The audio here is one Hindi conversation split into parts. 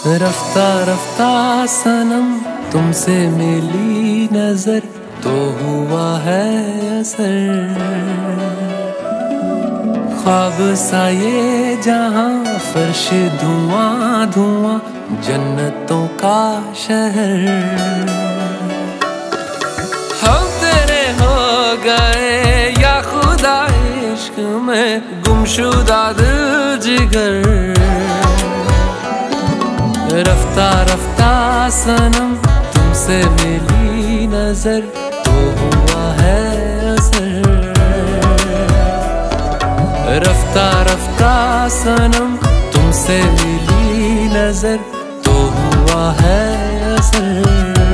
रफ्ता रफ्ता सनम तुमसे मिली नजर तो हुआ है असर। ख्वाब सा ये जहां फर्श धुआं धुआं जन्नतों का शहर। हम तेरे हो गए या खुदा इश्क में गुमशुदा दिल जिगर। रफ्ता रफ्ता सनम तुमसे मिली नजर तो हुआ है असर। रफ्ता रफ्ता सनम तुमसे मिली नजर तो हुआ है असर।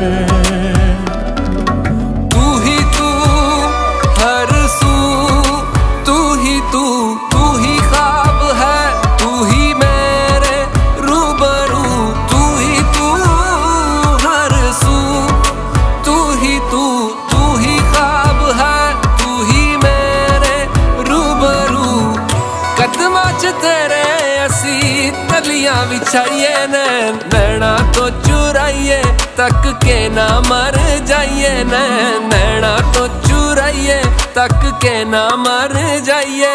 तू ही तू हर सू, तू ही तू ही ख्वाब है, तू ही मेरे रूबरू। तू ही तू हर सू, तू ही ख्वाब है, तू ही मेरे रूबरू। कदमां च तेरे असी तलियां बिछाइए, नैना तो चुराइए तक के ना मर जाइए। नैना तो चुराइए तक के ना मर जाइए।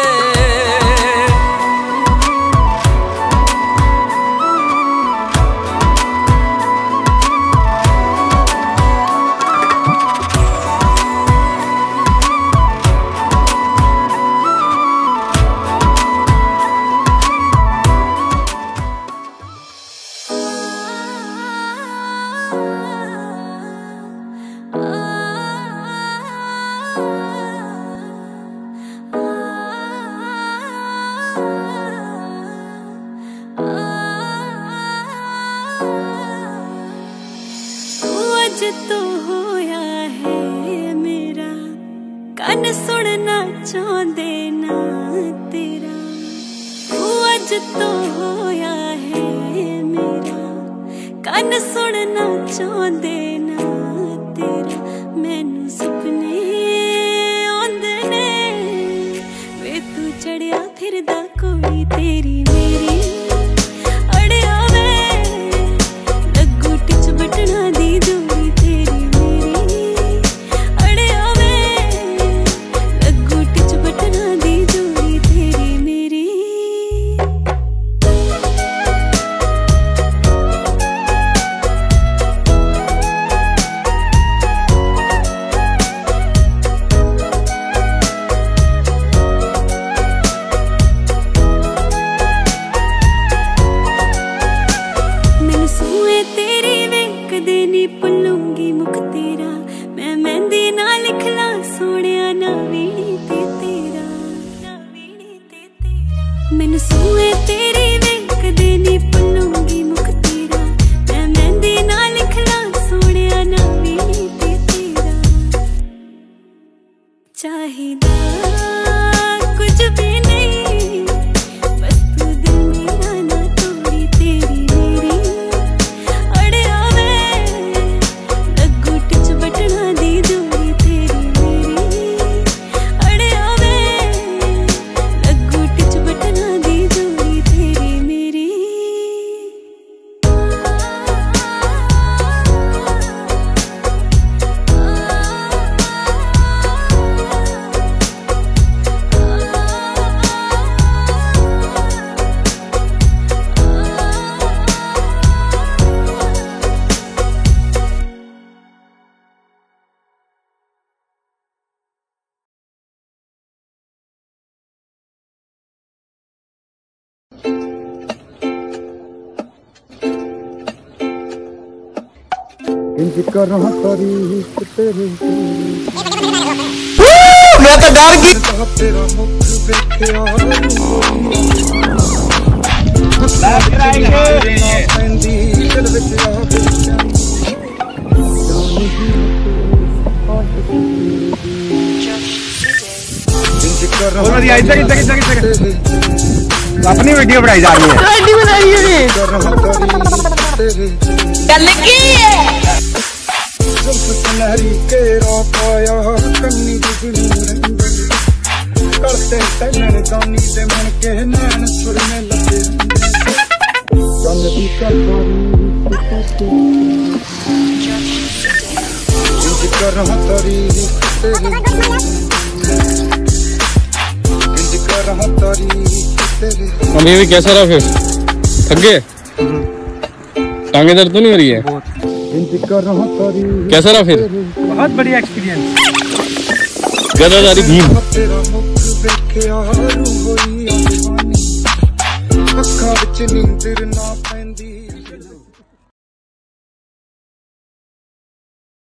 तो होया है मेरा कन सुनना चाहते ना तेरा। अज तो होया है मेरा कन सुनना चाहते ना तेरा। मैनू सपने आंदे ने वे तू चढ़िया फिरदा कोई तेरी मेरी। अड़िया वे लगू टिच बटना दी जोड़ी मैनू सूए तेरी वेख देनी पलूंगी मुख तेरा। मैं मेहंदी ना लिखला सोनिया ना वीणी ते तेरा। चाहिदा कुछ भी नहीं बस तू दिल मेरा ना तोड़ी तेरी मेरी। अड़े आवे लगू टिच बटना दी जोड़ी तेरी मेरी। अड़े आवे लगू टिच बटना दी जोड़ी तेरी मेरी। इंज कर रहा तारीफ तेरी मैं तो डर गई। तेरा मुख देखिया दिल विच अपनी वीडियो बनाई जा रही है। गल की है सुनहरी केरा पाया कन्नी जुगनू रंग करते तैनन कानी ते मन के नैन सुरने लगे। चंद दी करा तारीफ तेरी करा तारीफ तेरी। अभी भी कैसा रहा फिर? थक गए? टांगे दर्द तो नहीं हो रही है? कैसा रहा फिर? बहुत बढ़िया एक्सपीरियंस। गदादारी भीम। तेरा मुख देखे आरू होई आसमानी, अखां विच नींदर ना